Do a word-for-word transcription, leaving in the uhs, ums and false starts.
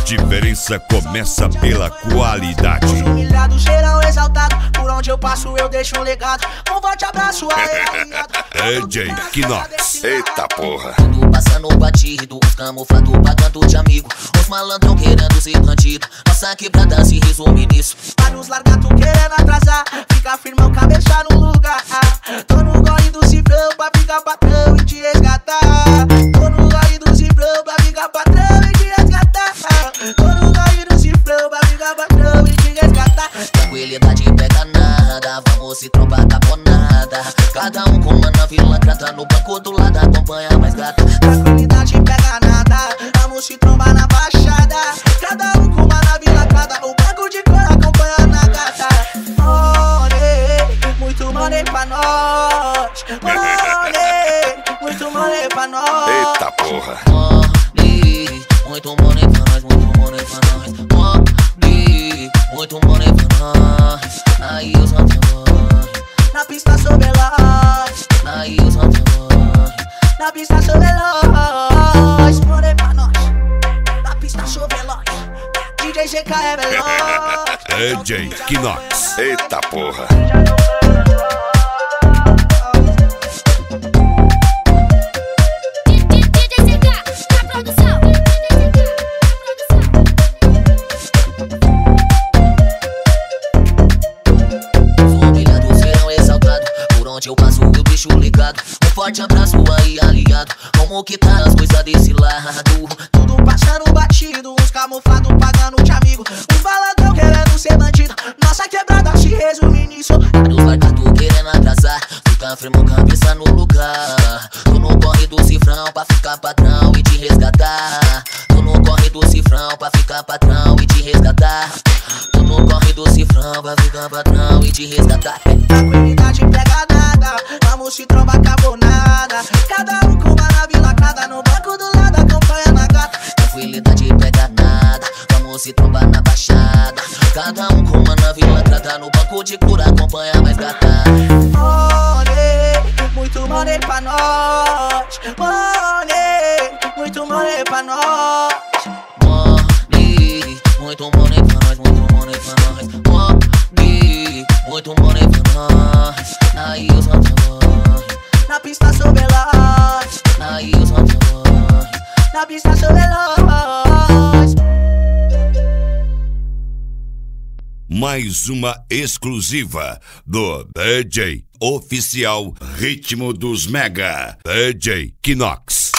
diferença começa pela qualidade. Humilhado, geral exaltado, por onde eu passo eu deixo um legado. Um forte abraço aí, aliado. D J Kinox. Eita porra. Tudo passando batido, os camuflados pagando de amigo, os malandrão querendo ser bandido. Nossa quebrada se resume nisso. Vários largatos querendo atrasar, fica firmão, cabeça no lugar. Tô no corre do cifrão pra ficar patrão e te resgatar. Tô no corre do cifrão pra ficar patrão e te resgatar. Tô no corre do cifrão pra ficar patrão e te resgatar. Tranquilidade pega nada, vamos se trombar caponada. Cada um com uma nave lacrada, no banco do lado acompanha mais gata. Tranquilidade pega nada, vamos se trombar na baixada. Cada um com uma nave lacrada, o banco de cor acompanha na gata. Money, muito money pra nós. Money, muito money pra nós. Eita porra. Money, muito money pra nós, muito money pra nós. Money, muito money pra nós. Aí os antagões, na pista sou veloz. aí os antagões, Na pista sou veloz. Money pra nós, na pista sou veloz. D J G K é veloz. D J Kinox. Eita porra. Eu passo eu deixo ligado. Um forte abraço aí, aliado. Como que tá as coisas desse lado? Tudo passando batido, uns camuflados pagando de amigo, uns baladão querendo ser bandido. Nossa quebrada se resume nisso. Vários largados querendo atrasar, fica firme, cabeça no lugar. Tô no corre do cifrão pra ficar patrão e te resgatar. Tô no corre do cifrão pra ficar patrão e te resgatar. Tô no corre do cifrão pra ficar patrão e te resgatar. Tranquilidade pega nada, vamos se trombar cabonada. Cada um com uma nave lacrada, no banco do lado acompanha na gata. Tranquilidade pega nada, vamos se trombar na baixada. Cada um com uma nave lacrada, no banco de cura acompanha mais gata. Money, muito money pra nós. Money, muito money pra nós. Money, muito money pra nós, muito money pra nós. Money, muito money pra nós. Aí os antagões, na pista sou veloz. aí os antagões, Na pista sou veloz. Mais uma exclusiva do D J Oficial Ritmo dos Mega, D J Kinox.